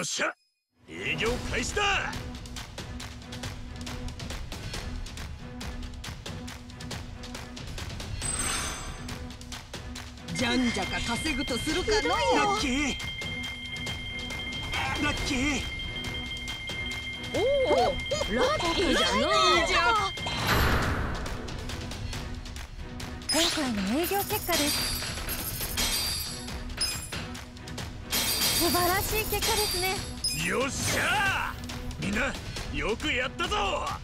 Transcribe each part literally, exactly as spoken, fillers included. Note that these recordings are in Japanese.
よっしゃ、営業開始だ。 じゃんじゃか稼ぐとするかの。 ラッキーラッキー。 おお、ラッキーじゃの。 いいじゃん。 今回の営業結果です。素晴らしい結果ですね。 よっしゃー、みんなよくやったぞ。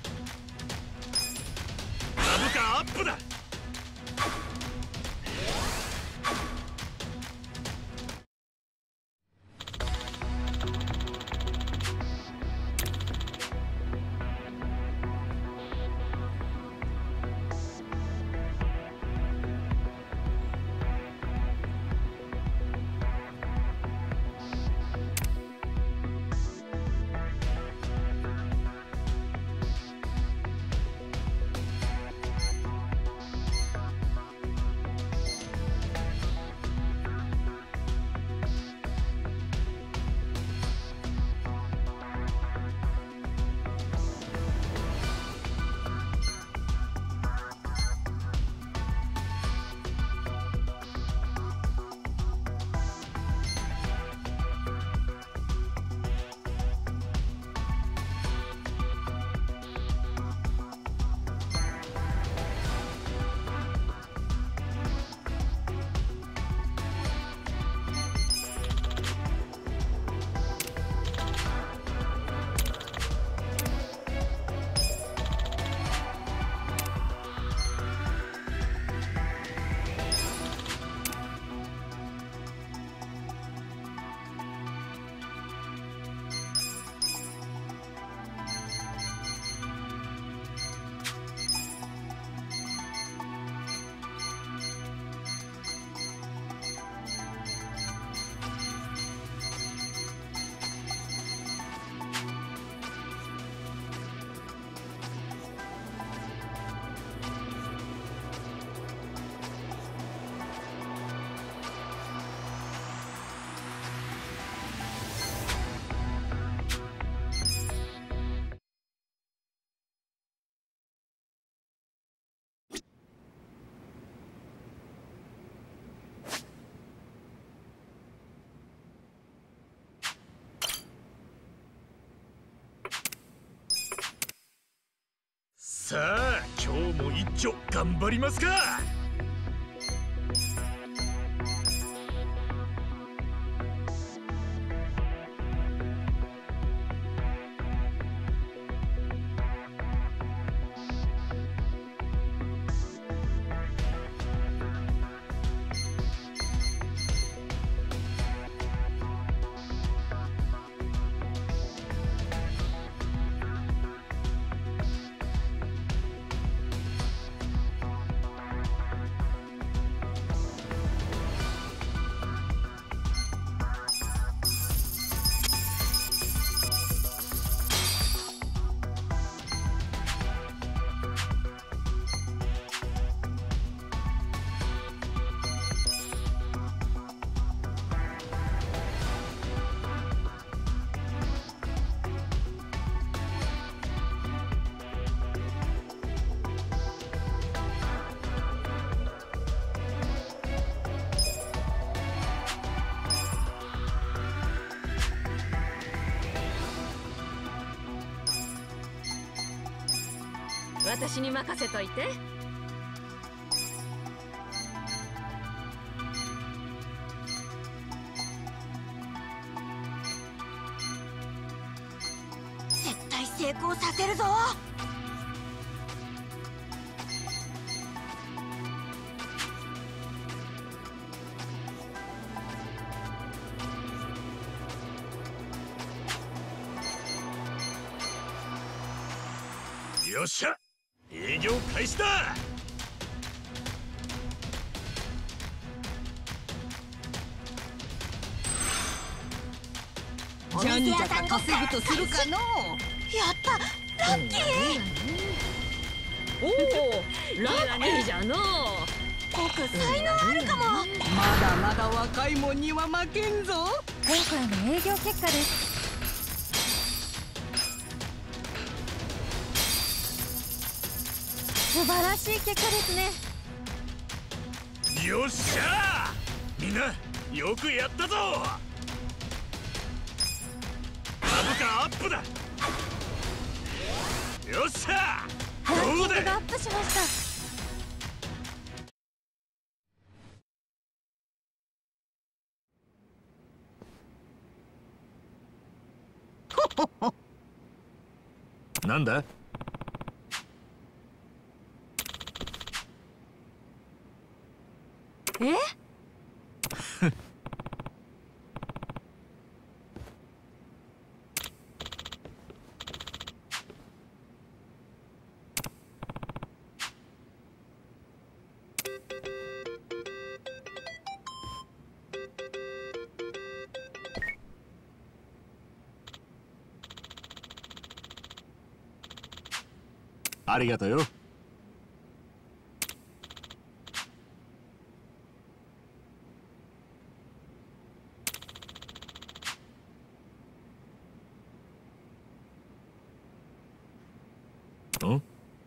株価アップだ。さあ今日も一丁頑張りますか。 私に任せといて。 絶対成功させるぞ。 よっしゃ、営業開始だ。 じゃんじゃか稼ぐとするかの。 やったラッキー。 おお、ラッキーじゃの。 僕才能あるかも。 まだまだ若いもんには負けんぞ。 今回の営業結果です。 素晴らしい結果ですね。 よっしゃー、みんなよくやったぞ。株価アップだ。よっしゃー、 ランキンどうだ。 グがアップしました。 なんだ。 え？ ありがとうよ。ん？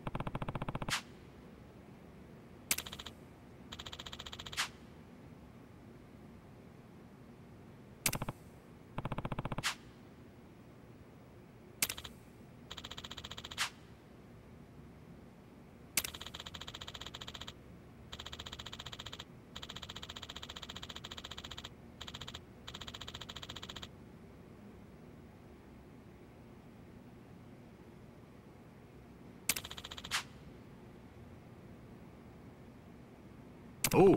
おう。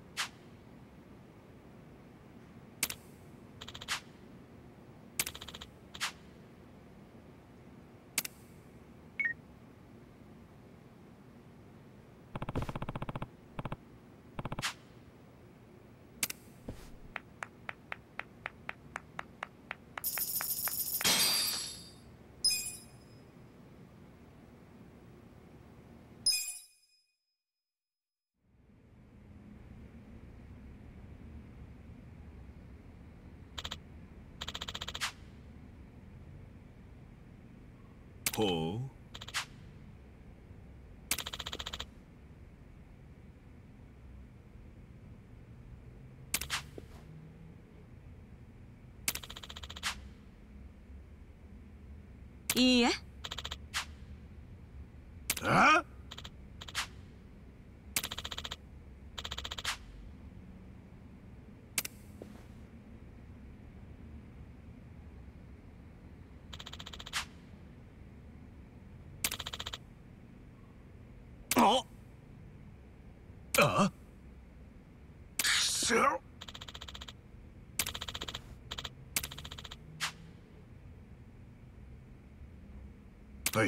ほう。 いいえ。 あ？あ？あ？くそ。はい。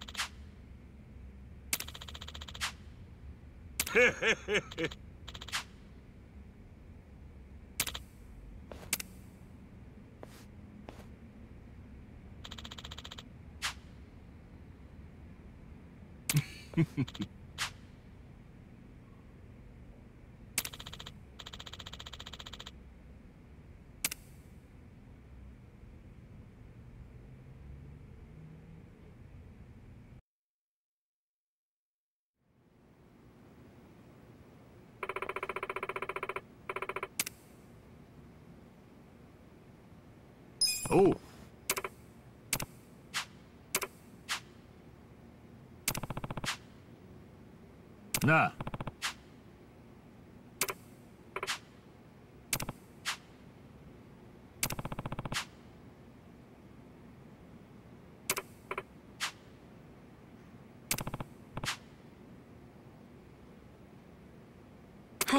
へへへへ。おう。なあ。 はい。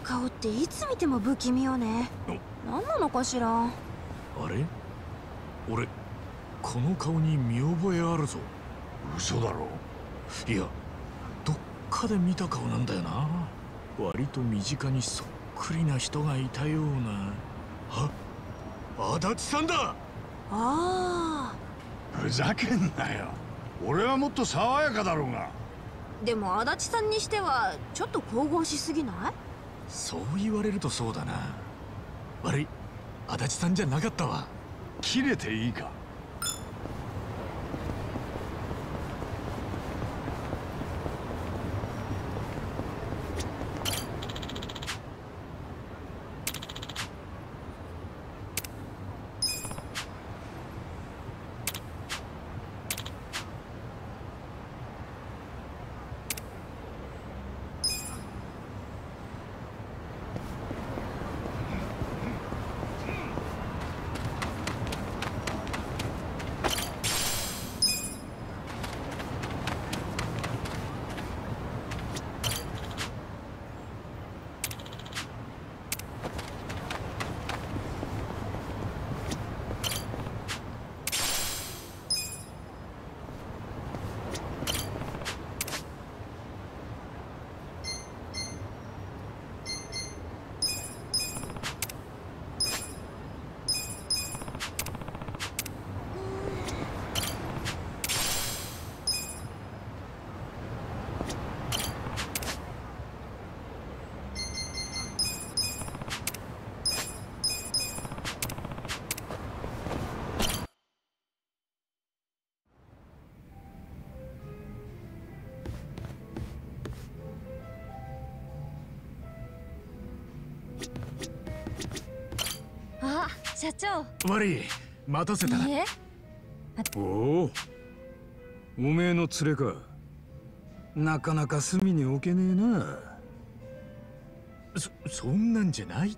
顔っていつ見ても不気味よね。何なのかしら。 あれ、俺この顔に見覚えあるぞ。嘘だろ。いや、どっかで見た顔なんだよな。割と身近にそっくりな人がいたような。あ、足立さんだ。 ああ、 ふざけんなよ。俺はもっと爽やかだろうが。 でも足立さんにしてはちょっと神々しすぎない？ そう言われるとそうだな。悪い、足立さんじゃなかったわ。 切れていいか。 あ、社長。 悪い、待たせたな。 いいえ。 おお、おめえの連れか。なかなか隅に置けねえな。 そ、そんなんじゃないって。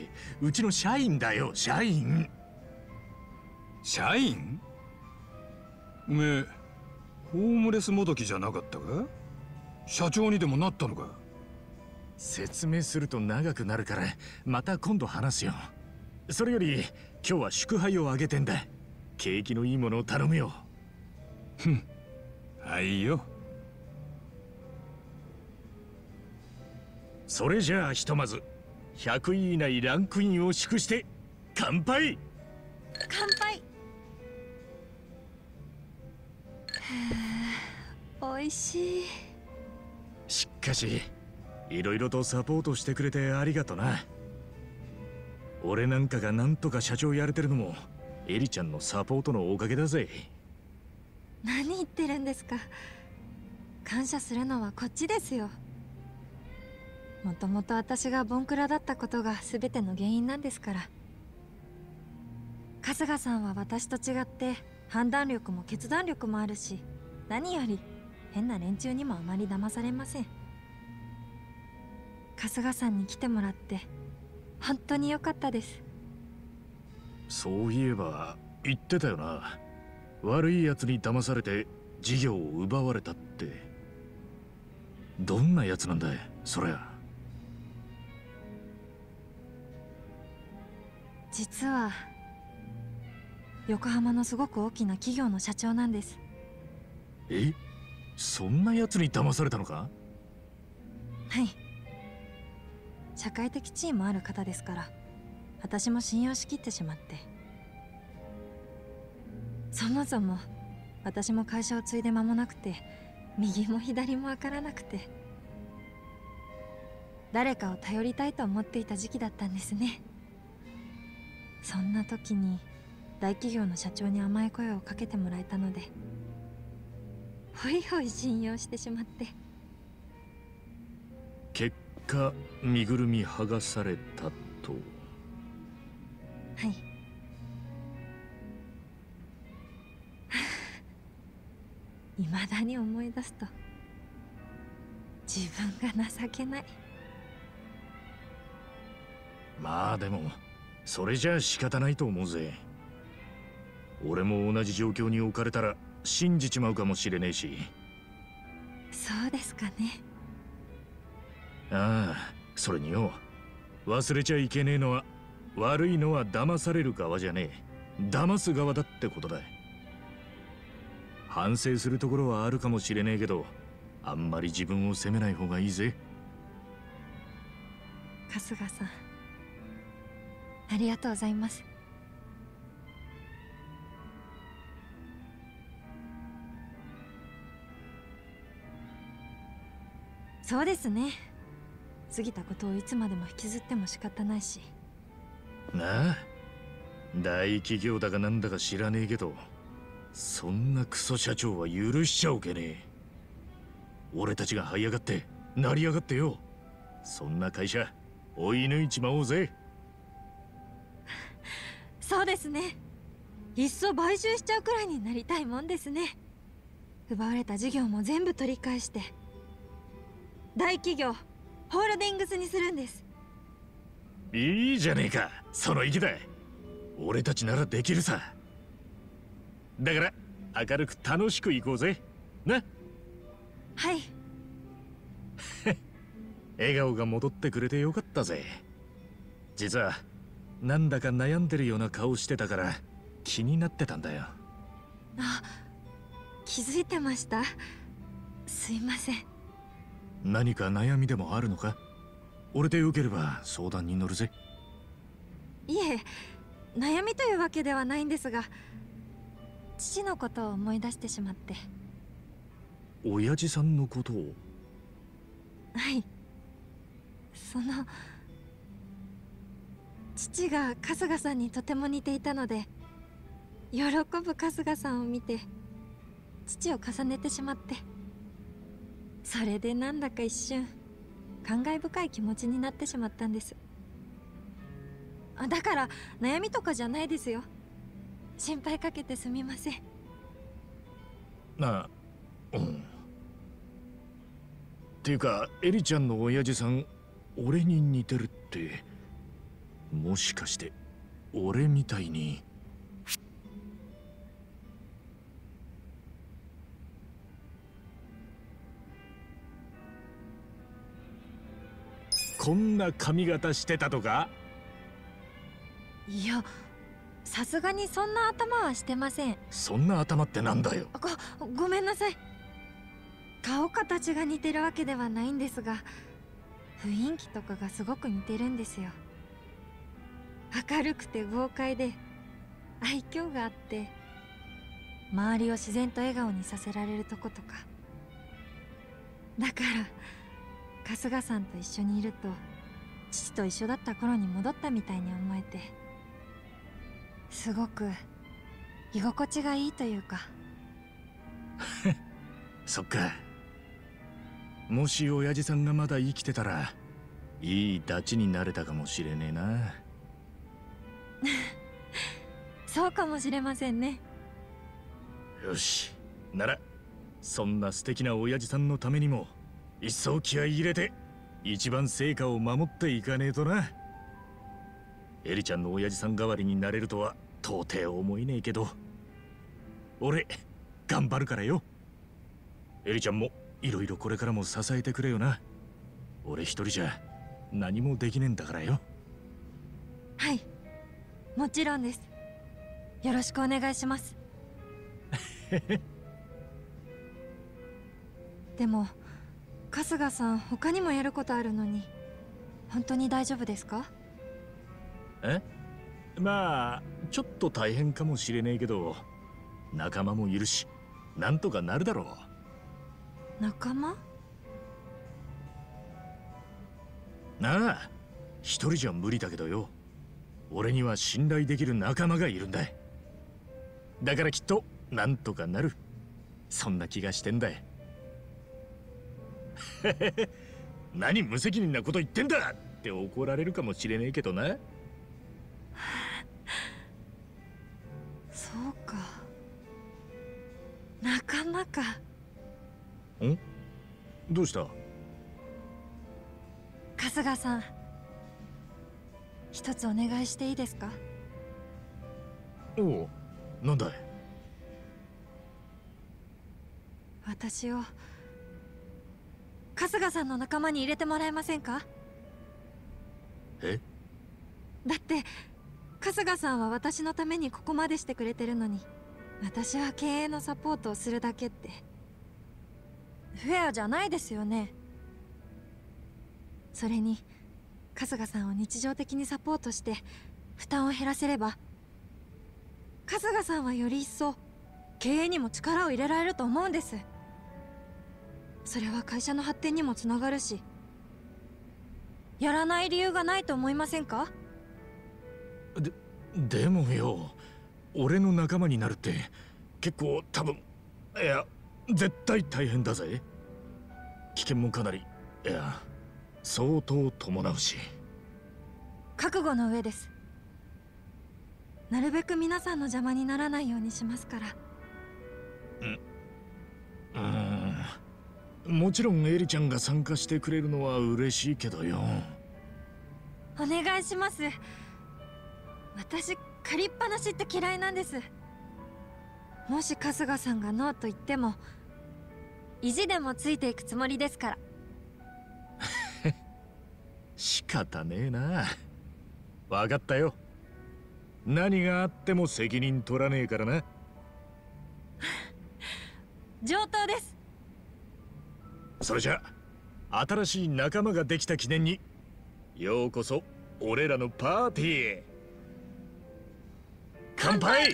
うちの社員だよ、社員。 社員？おめえ、ホームレスもどきじゃなかったか？社長にでもなったのか？ 説明すると長くなるから、また今度話すよ。それより、今日は祝杯をあげてんだ。景気のいいものを頼むよ。 ふん、はいよ。 それじゃあひとまずひゃくい以内ランクインを祝して乾杯。 乾杯。おいしい。 しかしいろいろとサポートしてくれてありがとな。俺なんかがなんとか社長やれてるのもエリちゃんのサポートのおかげだぜ。 何言ってるんですか。感謝するのはこっちですよ。もともと私がボンクラだったことが全ての原因なんですから。春日さんは私と違って判断力も決断力もあるし、何より変な連中にもあまり騙されません。春日さんに来てもらって本当に良かったです。 そういえば言ってたよな。悪いやつに騙されて事業を奪われたって。どんなやつなんだい、そりゃ。 実は横浜のすごく大きな企業の社長なんです。 え、そんなやつに騙されたのか？ はい。社会的地位もある方ですから、私も信用しきってしまって。そもそも私も会社を継いで間もなくて、右も左もわからなくて、誰かを頼りたいと思っていた時期だったんですね。そんな時に大企業の社長に甘い声をかけてもらえたので、ほいほい信用してしまって。 結果身ぐるみ剥がされたと。 はい。未だに思い出すと自分が情けない。 まあでもそれじゃあ仕方ないと思うぜ。俺も同じ状況に置かれたら信じちまうかもしれねえし。 そうですかね。 ああ、それによ、 忘れちゃいけねえのは、悪いのは騙される側じゃねえ、騙す側だってことだ。反省するところはあるかもしれねえけど、あんまり自分を責めない方がいいぜ。 春日さん、ありがとうございます。そうですね。過ぎたことをいつまでも引きずっても仕方ないし。 なあ、大企業だかなんだか知らねえけど、そんなクソ社長は許しちゃおけねえ。俺たちが這い上がって成り上がってよ、そんな会社追い抜いちまおうぜ。 そうですね。いっそ買収しちゃうくらいになりたいもんですね。奪われた事業も全部取り返して大企業ホールディングスにするんです。 いいじゃねえか、その意気だ。俺たちならできるさ。だから明るく楽しく行こうぜな。 はい。 笑顔が戻ってくれてよかったぜ。実はなんだか悩んでるような顔してたから気になってたんだよ。 あ、気づいてました。すいません。 何か悩みでもあるのか？俺でよければ相談に乗るぜ。 いえ、悩みというわけではないんですが、父のことを思い出してしまって。 親父さんのことを？ はい。その父が春日さんにとても似ていたので、喜ぶ春日さんを見て父を重ねてしまって、それでなんだか一瞬感慨深い気持ちになってしまったんです。あ、だから悩みとかじゃないですよ。心配かけてすみません。 なあ、うん。っていうかエリちゃんの親父さん俺に似てるって、もしかして俺みたいに？こんな髪型してたとか？ いや、さすがにそんな頭はしてません。 そんな頭ってなんだよ。 ご、ごめんなさい。顔形が似てるわけではないんですが、雰囲気とかがすごく似てるんですよ。明るくて豪快で愛嬌があって、周りを自然と笑顔にさせられるとことか。だから春日さんと一緒にいると、父と一緒だった頃に戻ったみたいに思えて、すごく居心地がいいというか。 そっか。もし親父さんがまだ生きてたらいいダチになれたかもしれねえな。 そうかもしれませんね。 よし、ならそんな素敵な親父さんのためにも一層気合い入れて一番成果を守っていかねえとな。エリちゃんの親父さん代わりになれるとは到底思えねえけど、俺頑張るからよ。エリちゃんもいろいろこれからも支えてくれよな。俺一人じゃ何もできねえんだからよ。 はい、もちろんです。よろしくお願いします。でも春日さん、他にもやることあるのに本当に大丈夫ですか？ え？まあちょっと大変かもしれねえけど、仲間もいるしなんとかなるだろう。 仲間？ なあ、一人じゃ無理だけどよ、俺には信頼できる仲間がいるんだ。だからきっとなんとかなる、そんな気がしてんだ。何無責任なこと言ってんだって怒られるかもしれねえけどな。 そうか、仲間か。 ん？どうした？ 春日さん、一つお願いしていいですか？ おお、なんだい？ 私を春日さんの仲間に入れてもらえませんか？ え？ だって春日さんは私のためにここまでしてくれてるのに、私は経営のサポートをするだけってフェアじゃないですよね。それに春日さんを日常的にサポートして負担を減らせれば、春日さんはより一層経営にも力を入れられると思うんです。それは会社の発展にもつながるし、やらない理由がないと思いませんか？ で、でもよ、俺の仲間になるって結構多分、いや絶対大変だぜ。危険もかなり、いや相当伴うし。 覚悟の上です。なるべく皆さんの邪魔にならないようにしますから。 うーん、もちろんエリちゃんが参加してくれるのは嬉しいけどよ。 お願いします。私借りっぱなしって嫌いなんです。もし春日さんがノーと言っても意地でもついていくつもりですから。 仕方ねえな。分かったよ。何があっても責任取らねえからな。 上等です。 それじゃ新しい仲間ができた記念にようこそ俺らのパーティーへ。乾杯。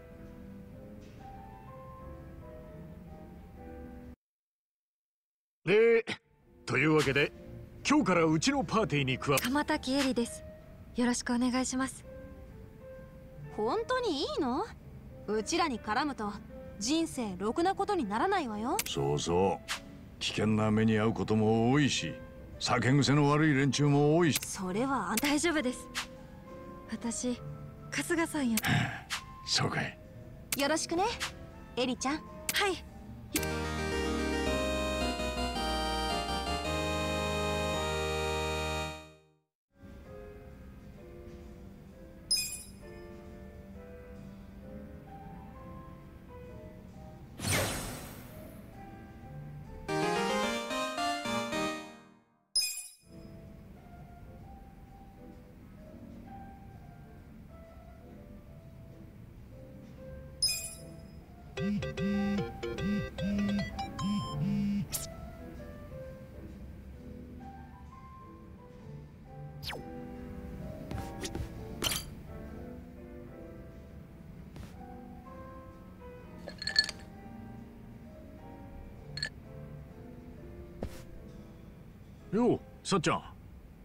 で、というわけで今日からうちのパーティーに加わ鎌滝絵里です。よろしくお願いします。 本当にいいの？うちらに絡むと人生ろくなことにならないわよ。 そうそう、危険な目に遭うことも多いし、酒癖の悪い連中も多いし。 それはあんた。 大丈夫です。私春日さんやそうかい。 よろしくね、エリちゃん。 はい。 よう、さっちゃん。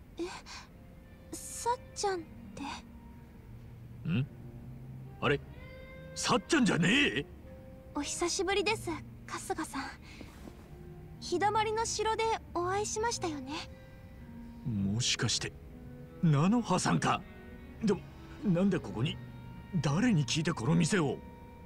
さっちゃんってん？あれ、さっちゃんじゃねえ？ お久しぶりです、春日さん。日だまりの城でお会いしましたよね。 もしかして菜の葉さんか。でもなんでここに？誰に聞いてこの店を？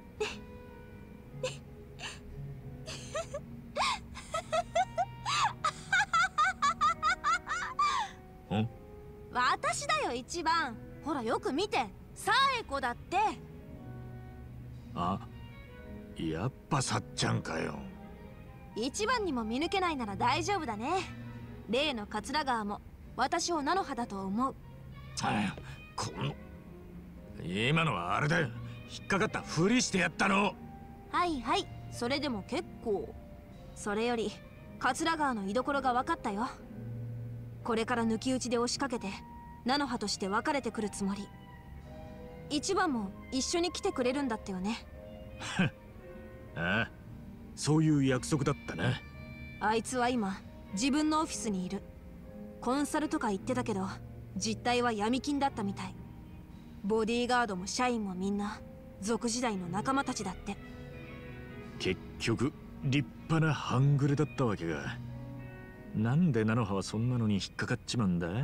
ん？ 私だよ一番。ほらよく見て、サエコだって。 あ、やっぱさっちゃんかよ。 一番にも見抜けないなら大丈夫だね。例の桂川も私を菜の葉だと思う。 ああ、この今のはあれだよ、引っかかったふりしてやったの。 はいはい、それでも結構。それより桂川の居所が分かったよ。これから抜き打ちで押しかけて菜の葉として別れてくるつもり。一番も一緒に来てくれるんだったよね。 ああ、そういう約束だったな。 あいつは今自分のオフィスにいる。コンサルとか言ってたけど実態は闇金だったみたい。ボディーガードも社員もみんな族時代の仲間たちだって。 結局立派な半グレだったわけが。なんで菜の葉はそんなのに引っかかっちまうんだ？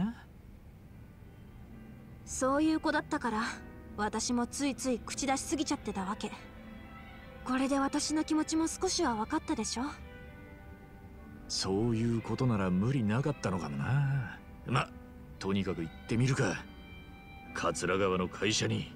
そういう子だったから私もついつい口出しすぎちゃってたわけ。これで私の気持ちも少しは分かったでしょ。 そういうことなら無理なかったのかもな。ま、とにかく行ってみるか、桂川の会社に。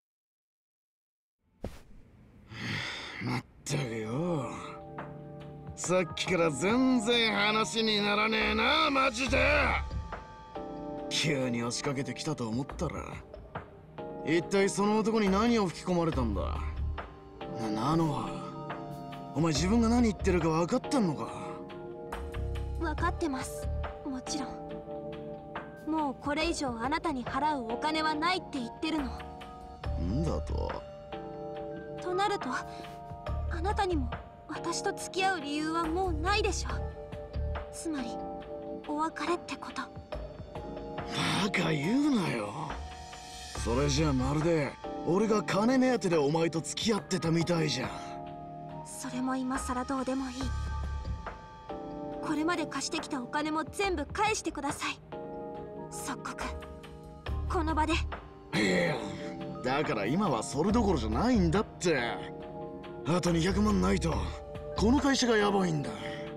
まったくよ、 さっきから全然話にならねえな、マジで。急に押しかけてきたと思ったら、一体その男に何を吹き込まれたんだ。な、ナノはお前自分が何言ってるか分かってんのか。 分かってます、もちろん。もうこれ以上あなたに払うお金はないって言ってるの。 んだと。 となると、あなたにも私と付き合う理由はもうないでしょ。つまりお別れってこと。 バカ言うなよ。それじゃまるで俺が金目当てでお前と付き合ってたみたいじゃん。 それも今さらどうでもいい。これまで貸してきたお金も全部返してください。即刻この場で。 いや、だから今はそれどころじゃないんだって。あとにひゃくまんないとこの会社がやばいんだ。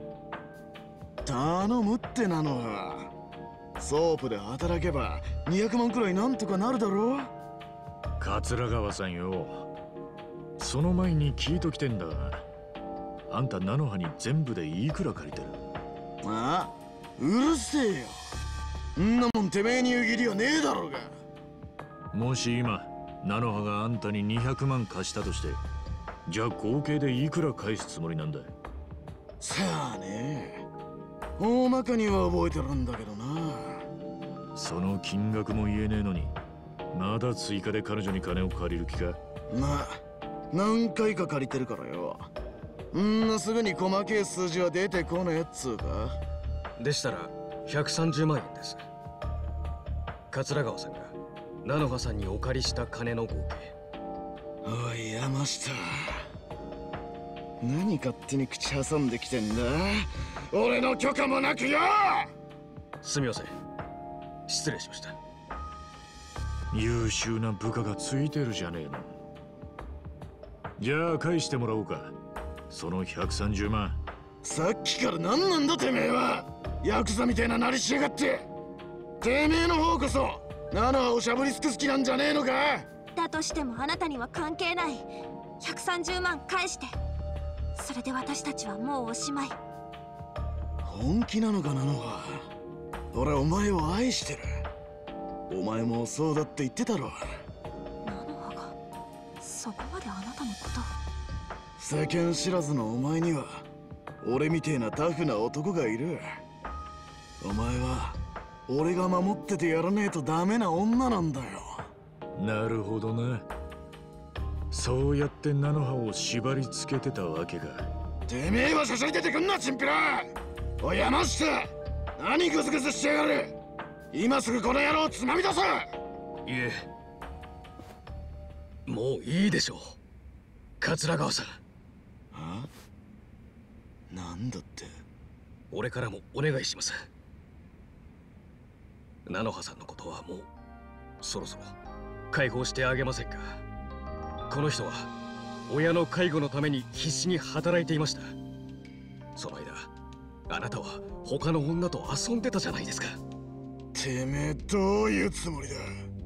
頼むってなのは。ソープで働けばにひゃくまんくらいなんとかなるだろう。 桂川さんよ、その前に聞いときてんだが、あんた菜の葉に全部でいくら借りてる？ ああ、うるせえよ。んなもんてめえに言う義理はねえだろうが。 もし今菜の葉があんたににひゃくまん貸したとして、じゃあ合計でいくら返すつもりなんだ？ さあね、大まかには覚えてるんだけどな。 その金額も言えねえのに、まだ追加で彼女に金を借りる気か？ まあ何回か借りてるからよ。んなすぐに細けえ数字は出てこねえっつうか。 でしたらひゃくさんじゅうまんえんです。桂川さんが菜の葉さんにお借りした金の合計。 おい山下、何勝手に口挟んできてんだ。俺の許可もなくよ。 すみません、失礼しました。 優秀な部下がついてるじゃねえの。じゃあ返してもらおうか、そのひゃくさんじゅうまん。 さっきから何なんだてめえは。ヤクザみたいななりしやがって。てめえの方こそ菜の葉をしゃぶりつくす気なんじゃねえのか。 だとしてもあなたには関係ない。ひゃくさんじゅうまん返して。それで私たちはもうおしまい。 本気なのか菜の葉。俺はお前を愛してる。お前もそうだって言ってたろ。 菜の葉がそこまであなたのことを。 世間知らずのお前には俺みてえなタフな男がいる。お前は俺が守っててやらねえとダメな女なんだよ。 なるほどな。そうやって菜の葉を縛り付けてたわけか。 てめえはしゃしゃり出てくんな、チンピラ。おい山下、何グズグズしやがる。今すぐこの野郎をつまみ出せ。 いえ、もういいでしょう、桂川さん。 あ？なんだって。 俺からもお願いします。菜の葉さんのことはもうそろそろ解放してあげませんか。この人は親の介護のために必死に働いていました。その間あなたは他の女と遊んでたじゃないですか。 てめえどういうつもりだ。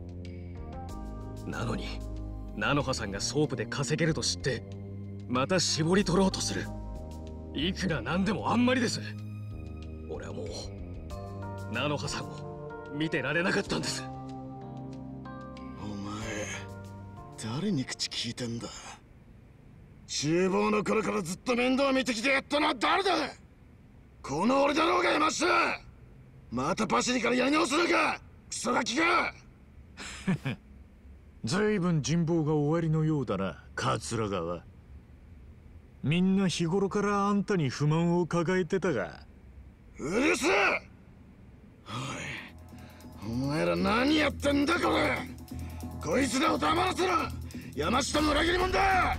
なのに菜の葉さんがソープで稼げると知ってまた絞り取ろうとする。いくらなんでもあんまりです。俺はもう菜の葉さんを見てられなかったんです。 お前誰に口聞いてんだ。厨房の頃からずっと面倒見てきてやったのは誰だ。この俺だろうが山下。またパシリからやり直すのか、クソガキが。 ずいぶん人望がおありのようだな、桂川。みんな日頃からあんたに不満を抱えてたが。 うるせえ。おい、お前ら何やってんだこれ。こいつらを黙らせろ。山下の裏切り者だ。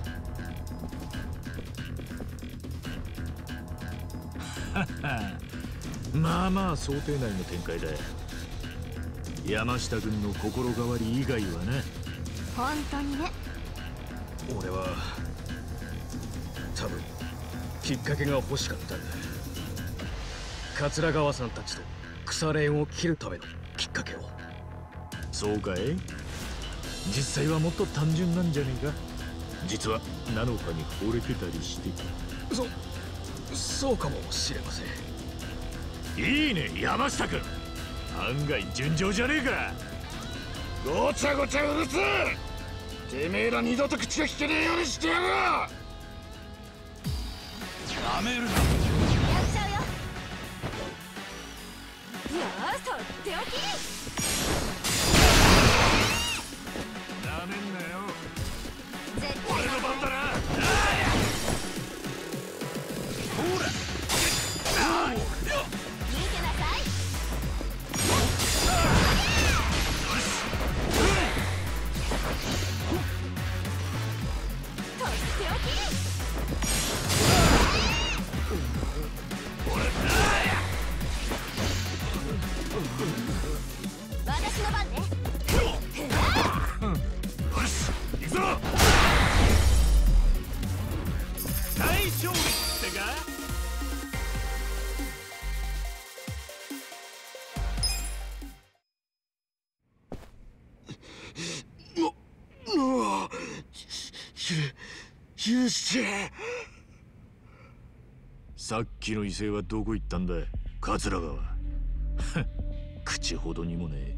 まあまあ想定内の展開だ。山下君の心変わり以外はね。 本当にね。 俺は多分きっかけが欲しかったんだ。桂川さんたちと腐れ縁を切るためのきっかけを。 そうかい。実際はもっと単純なんじゃねえか。実は菜の葉に惚れてたりして。 そそうかもしれません。 いいね山下君、案外順調じゃねえか。 ごちゃごちゃうるせえ。てめえら二度と口が聞けねえようにしてやる。 やめるな。 やっちゃうよ。よーしとっておき。 なめんなよ、 絶対俺の番だな。ほら見てなさい。とっておき。私の番ね。 よし行くぞ。大勝利ってか。 うわ、ゆ許して。 さっきの威勢はどこ行ったんだ桂川。口ほどにもねえ。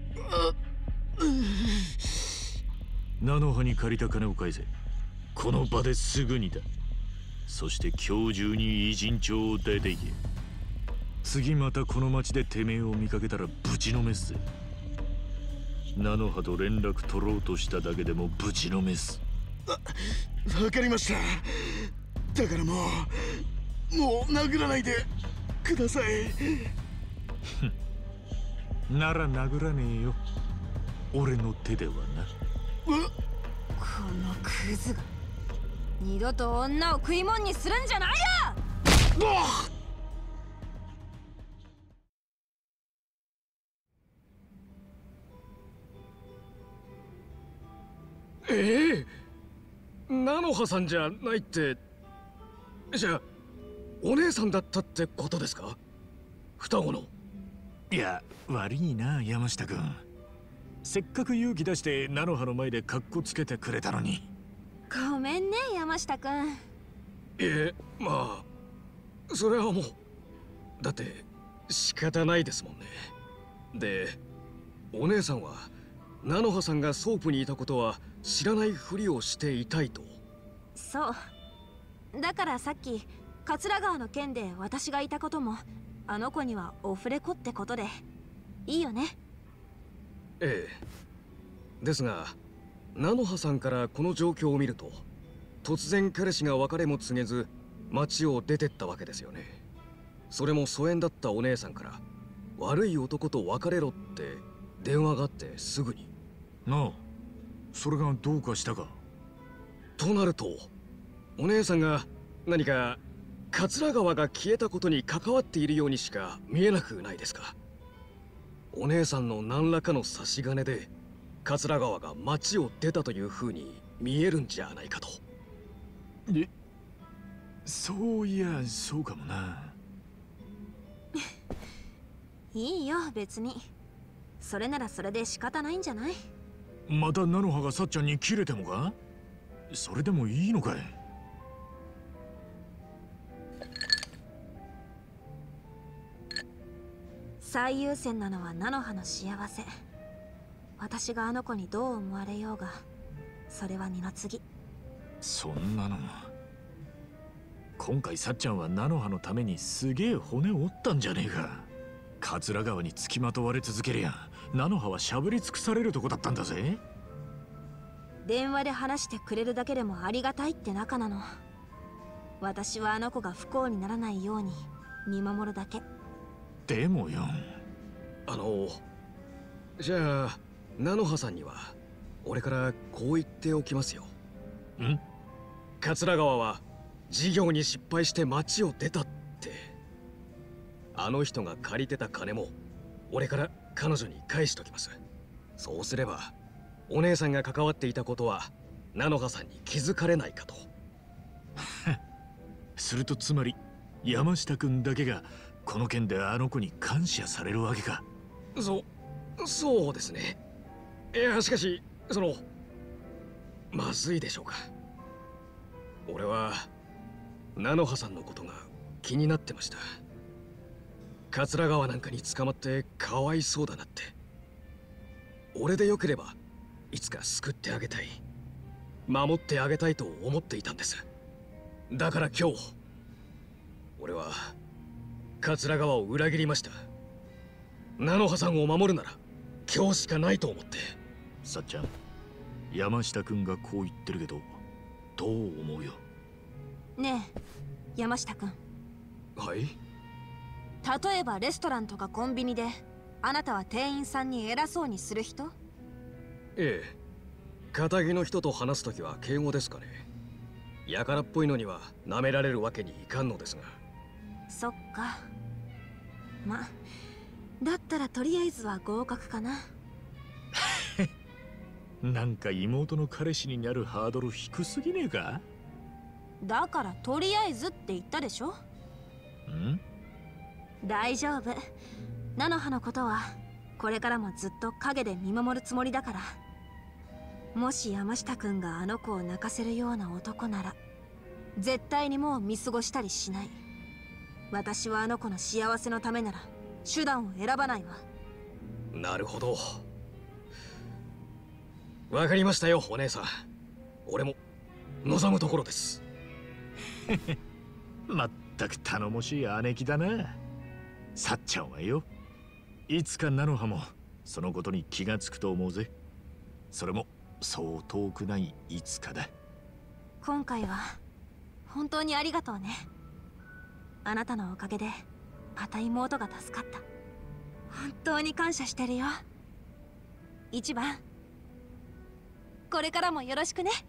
菜の葉に借りた金を返せ。この場ですぐにだ。そして今日中に偉人町を出ていけ。次またこの町でてめえを見かけたらぶちのめすぜ。菜の葉と連絡取ろうとしただけでもぶちのめす。 わかりました。だからもうもう殴らないでください。 なら殴らねえよ、俺の手ではな。 このクズが二度と女を食いもんにするんじゃないよ。 ええ、菜の葉さんじゃないって。じゃあお姉さんだったってことですか？双子の。 いや悪いな山下君、せっかく勇気出して菜の葉の前でカッコつけてくれたのに。 ごめんね山下君。 いえ、まあそれはもうだって仕方ないですもんね。でお姉さんは菜の葉さんがソープにいたことは知らないふりをしていたいと。 そうだからさっき桂川の件で私がいたこともあの子にはオフレコってことでいいよね。 ええ、ですが菜の葉さんからこの状況を見ると突然彼氏が別れも告げず町を出てったわけですよね。それも疎遠だったお姉さんから悪い男と別れろって電話があってすぐに。 なあ、それがどうかしたか？ となるとお姉さんが何か桂川が消えたことに関わっているようにしか見えなくないですか？お姉さんの何らかの差し金で桂川が町を出たという風に見えるんじゃないかと。 え、そういやそうかもな。 いいよ別に。それならそれで仕方ないんじゃない？ また菜の葉がさっちゃんに切れてもか？それでもいいのかい？ 最優先なのは菜の葉の幸せ。私があの子にどう思われようがそれは二の次。 そんなの今回さっちゃんは菜の葉のためにすげえ骨折ったんじゃねえか。桂川につきまとわれ続けりゃ菜の葉はしゃぶり尽くされるとこだったんだぜ。 電話で話してくれるだけでもありがたいって仲なの。私はあの子が不幸にならないように見守るだけ。 でもよ、 あのじゃあ菜の葉さんには俺からこう言っておきますよ。 ん？ 桂川は事業に失敗して町を出たって。あの人が借りてた金も俺から彼女に返しときます。そうすればお姉さんが関わっていたことは菜の葉さんに気づかれないかと。 するとつまり山下君だけがこの件であの子に感謝されるわけか？ そそうですね。いやしかしそのまずいでしょうか。俺は菜の葉さんのことが気になってました。桂川なんかに捕まってかわいそうだなって。俺でよければいつか救ってあげたい、守ってあげたいと思っていたんです。だから今日俺は桂川を裏切りました。菜の葉さんを守るなら今日しかないと思って。 さっちゃん、山下君がこう言ってるけどどう思うよ。 ねえ山下君。 はい。 例えばレストランとかコンビニであなたは店員さんに偉そうにする人？ ええ、堅気の人と話すときは敬語ですかね。やからっぽいのには舐められるわけにいかんのですが。 そっか。ま、だったらとりあえずは合格かな。 なんか妹の彼氏になるハードル低すぎねえか？ だからとりあえずって言ったでしょ。 ん？ 大丈夫。菜の葉のことはこれからもずっと陰で見守るつもりだから。もし山下くんがあの子を泣かせるような男なら絶対にもう見過ごしたりしない。私はあの子の幸せのためなら手段を選ばないわ。 なるほど。わかりましたよお姉さん。俺も望むところです。 まったく頼もしい姉貴だな。さっちゃんはよ、いつか菜の葉もそのことに気がつくと思うぜ。それもそう遠くないいつかだ。 今回は本当にありがとうね。あなたのおかげでまた妹が助かった。本当に感謝してるよ。一番これからもよろしくね。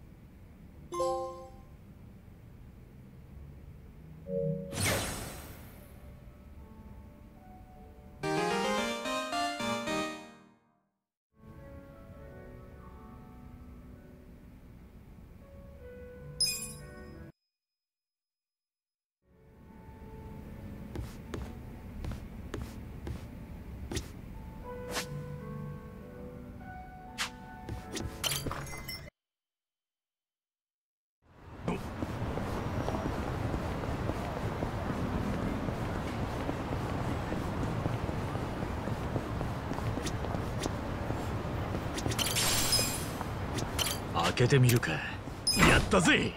開けてみるか。やったぜ。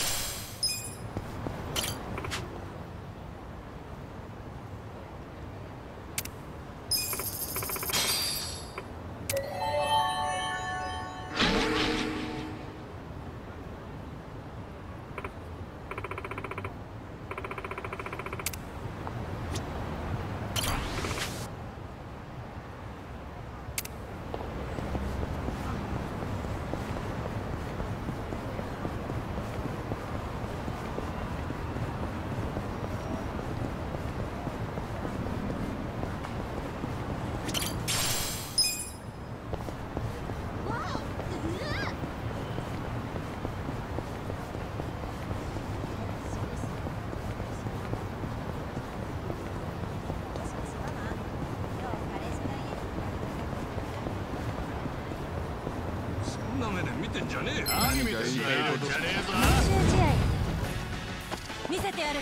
見せてやる。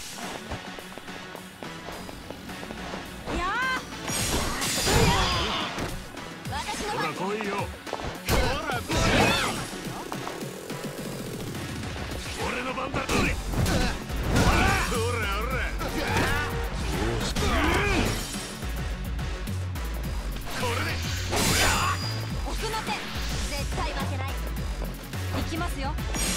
いやー、私の番。ほら来いよ。ほら来い。俺の番だ。ほらほら。これで。奥の手。絶対負けない。行きますよ。